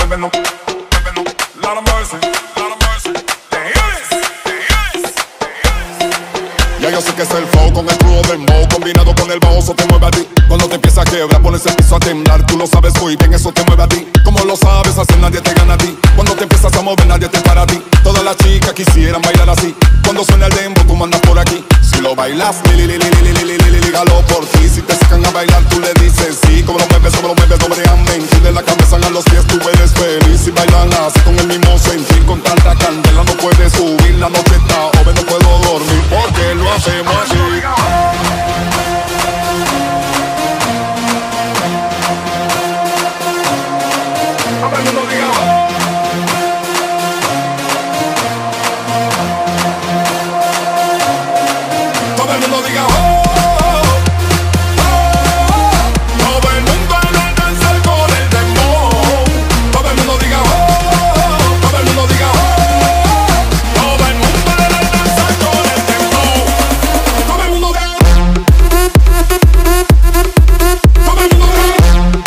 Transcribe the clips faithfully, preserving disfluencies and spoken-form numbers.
muévelo, muévelo. Lot of mercy, lot of mercy. Ya yo sé que es el flow con el crudo dembow, combinado con el bajo, eso te mueve a ti. Cuando te empieza a quebrar, pones el piso a temblar. Tú lo sabes muy bien, eso te mueve a ti. Como lo sabes hacer, nadie te gana a ti. Cuando te empiezas a mover, nadie te para a ti. Todas las chicas quisieran bailar así. Cuando suena el dembow, tú mandas por aquí. Si lo bailas, li, li, li, li, li, li, li, li, dígalo por ti. Si te sacan a bailar, tú le dices sí. Como lo mueves, como lo mueves, doblemente. De la cabeza a los pies, tú eres feliz. Y bailan así con el mismo sentir. Con tanta candela no puedes subir. La noche está joven, no puedo dormir. Porque lo hacemos así. Todo el mundo diga oh. Todo el mundo diga oh. Todo el mundo a danzar con el dembow. Todo el mundo diga oh. Todo el mundo diga oh. Todo el mundo a danzar con el dembow. Todo el mundo diga Todo el mundo diga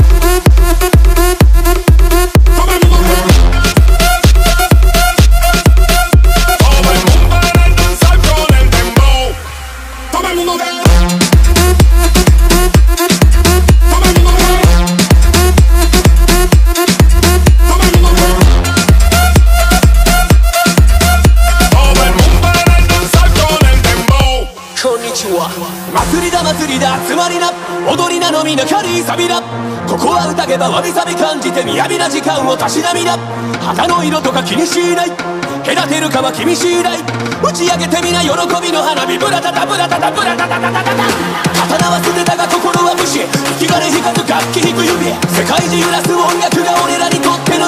祭りだ祭りだつまりな踊りなのみな軽いサビだここは宴ばわびさび感じて雅な時間をたしなみな旗の色とか気にしない隔てるかは君次第打ち上げてみな喜びの花火ブラタタブラタタブラタタタタタタ刀は捨てたが心は武士生き金光る楽器弾く指世界中揺らす音楽が俺らにとって